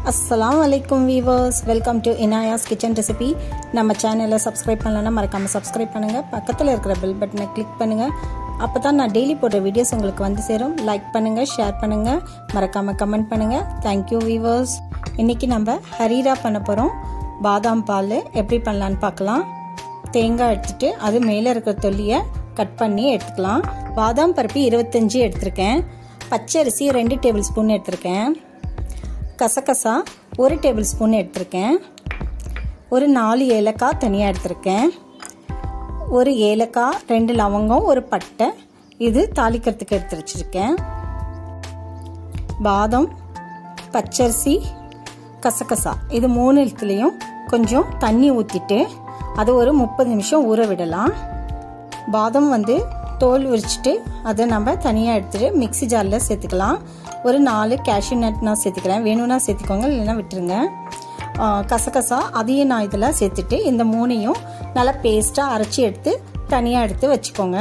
अस्सलामुअलैकुम viewers, welcome to Inaya's kitchen recipe. நம்ம சேனலை சப்ஸ்கிரைப் பண்ணலன்னா மறக்காம சப்ஸ்கிரைப் பண்ணுங்க. பக்கத்துல இருக்கிற பெல் பட்டனை கிளிக் பண்ணுங்க. அப்பதான் நான் டெய்லி போடுற வீடியோஸ் உங்களுக்கு வந்து சேரும். லைக் பண்ணுங்க, ஷேர் பண்ணுங்க, மறக்காம கமெண்ட் பண்ணுங்க. Thank you viewers. இன்னைக்கு நம்ம ஹரீரா பண்ண போறோம். பாதாம் பால் எப்படி பண்ணலாம்னு பார்க்கலாம். தேங்காய் எடுத்துட்டு அது மேல இருக்கிற தொல்லியை கட் பண்ணி எடுத்துக்கலாம். பாதாம் பருப்பு 25 எடுத்திருக்கேன். பச்சரிசி 2 டேபிள் ஸ்பூன் எடுத்திருக்கேன். கசகசா 1 டேபிள் ஸ்பூன் எடுத்திருக்கேன். ஒரு 4 ஏலக்காய் தனியாக எடுத்திருக்கேன். ஒரு ஏலக்காய், 2 லவங்கம், ஒரு பட்டை, இது தாளிக்கிறதுக்கு எடுத்து வச்சிருக்கேன். பாதாம், பச்சரிசி, கசகசா இது 3 கொஞ்சம் தண்ணி ஊற்றிட்டு அது ஒரு 30 நிமிஷம் ஊற விடலாம். பாதாம் தோல் உரிச்சிட்டு அதை நம்ம தனியாக எடுத்துட்டு மிக்சி ஜாரில் சேர்த்துக்கலாம். ஒரு 4 கேஷ்யூ நட் நான் சேர்த்துக்கிறேன். வேணும்னா சேர்த்துக்கோங்க, இல்லைன்னா விட்டுருங்க. கசகசா அதையும் நான் இதில் சேர்த்துட்டு இந்த 3ஐயும் நல்லா பேஸ்ட்டாக அரைச்சி எடுத்து தனியாக எடுத்து வச்சுக்கோங்க.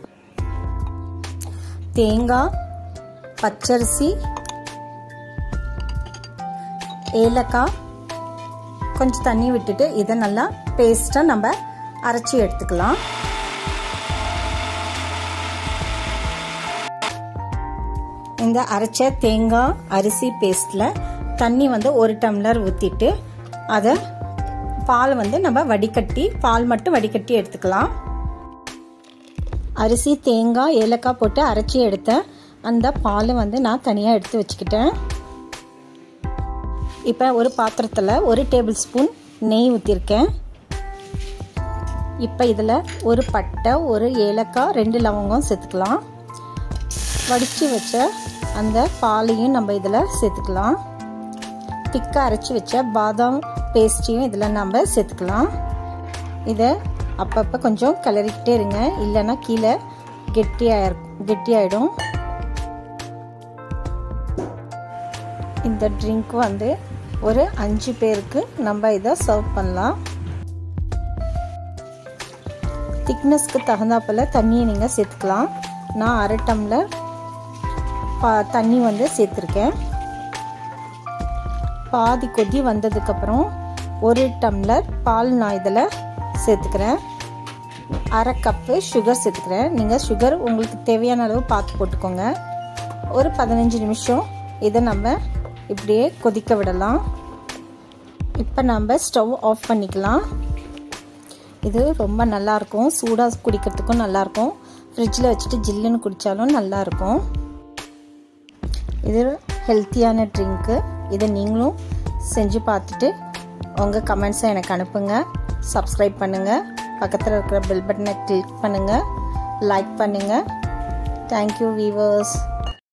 தேங்காய், பச்சரிசி, ஏலக்காய் கொஞ்சம் தண்ணி விட்டுட்டு இதை நல்லா பேஸ்ட்டாக நம்ம அரைச்சி எடுத்துக்கலாம். இந்த அரைச்ச தேங்காய் அரிசி பேஸ்ட்ல தண்ணி 1 டம்ளர் ஊற்றிட்டு அதை பால் நம்ம வடிகட்டி பால் மட்டும் வடிகட்டி எடுத்துக்கலாம். அரிசி, தேங்காய், ஏலக்காய் போட்டு அரைச்சி எடுத்த அந்த பால் நான் தனியாக எடுத்து வச்சுக்கிட்டேன். இப்போ ஒரு பாத்திரத்தில் 1 டேபிள் ஸ்பூன் நெய் ஊற்றிருக்கேன். இப்போ இதில் ஒரு பட்டை, ஒரு ஏலக்காய், 2 லவங்கம் சேர்த்துக்கலாம். வடித்து வச்ச அந்த பாலையும் நம்ம இதில் சேர்த்துக்கலாம். திக்காக அரைச்சி வச்ச பாதாம் பேஸ்ட்டையும் இதில் நம்ம சேர்த்துக்கலாம். இதை அப்பப்போ கொஞ்சம் கிளறிக்கிட்டே இருங்க, இல்லைன்னா கீழே கெட்டியாயிடும். இந்த ட்ரிங்க் ஒரு 5 பேருக்கு நம்ம இதை சர்வ் பண்ணலாம். திக்னஸ்க்கு தகுந்தாப்பில் தண்ணியை நீங்கள் சேர்த்துக்கலாம். நான் 1/2 டம்ளர் தண்ணி சேர்த்துருக்கேன். பாதி கொதி வந்ததுக்கப்புறம் 1 டம்ளர் பால் நான் இதில் சேர்த்துக்கிறேன். 1/2 கப்பு சுகர் சேர்த்துக்கிறேன். நீங்கள் சுகர் உங்களுக்கு தேவையான அளவு பார்த்து போட்டுக்கோங்க. ஒரு 15 நிமிஷம் இதை நம்ம இப்படியே கொதிக்க விடலாம். இப்போ நம்ம ஸ்டவ் ஆஃப் பண்ணிக்கலாம். இது ரொம்ப நல்லாயிருக்கும், சூடாக குடிக்கிறதுக்கும் நல்லாயிருக்கும். ஃப்ரிட்ஜில் வச்சுட்டு ஜில்லுன்னு குடித்தாலும் நல்லாயிருக்கும். இது ஹெல்த்தியான ட்ரிங்க்கு. இதை நீங்களும் செஞ்சு பார்த்துட்டு உங்கள் கமெண்ட்ஸை எனக்கு அனுப்புங்க. சப்ஸ்கிரைப் பண்ணுங்கள், பக்கத்தில் இருக்கிற பெல் பட்டனை கிளிக் பண்ணுங்கள், லைக் பண்ணுங்கள். Thank you viewers.